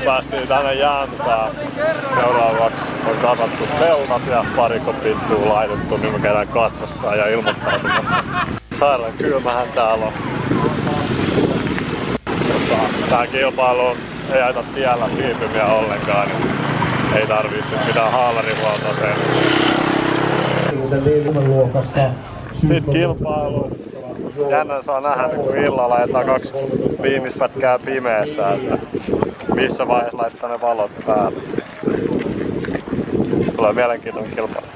päästiin tänne Jämsään. Seuraavaksi on kasattu peunat ja pari kopittua laitettu, niin me käydään katsastaa ja ilmoittautumassa. Sairaan kylmähän täällä on. Tää kilpailu ei aita tiellä siirtymiä ollenkaan, niin ei tarvii mitään haalarihuoltoiseen. Sitten kilpailu. Jännä saa nähdä, kun illalla ajetaan 2 viimeispätkää pimeässä, että missä vaiheessa laittaa ne valot päälle. Tulee mielenkiintoinen kilpailu.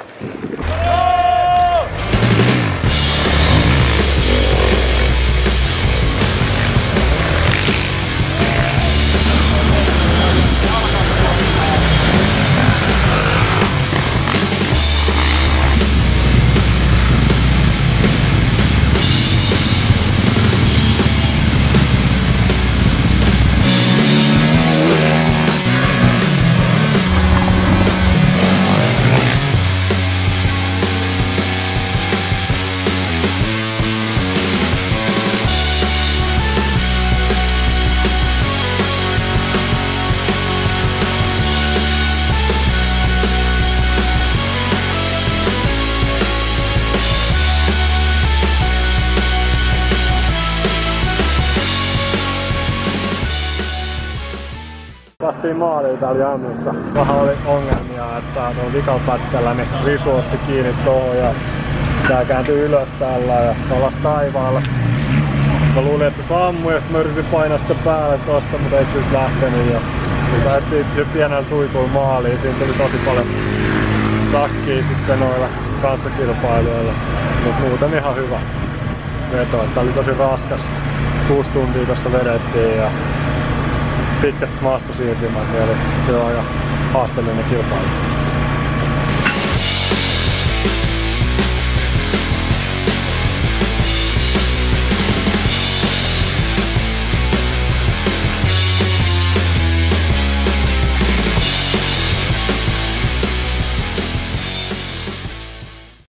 Päästiin maaliin täällä Jämsässä. Vähän oli ongelmia, että tuolla vikapätkällä niin risu otti kiinni tohon ja tää kääntyi ylös tällä ja alas taivaalla. Mä luulin, että se sammui ja mä yritin painaa sitä päälle tosta, mutta ei se lähtenyt. Ja lähdettiin pienellä tuikulla maaliin. Siinä tuli tosi paljon takkia sitten noilla kanssakilpailijoilla. Mut muuten ihan hyvä veto. Tää oli tosi raskas. 6 tuntia tossa vedettiin ja pitkät maastosiirtymät, niin oli aika haasteellinen kilpailu.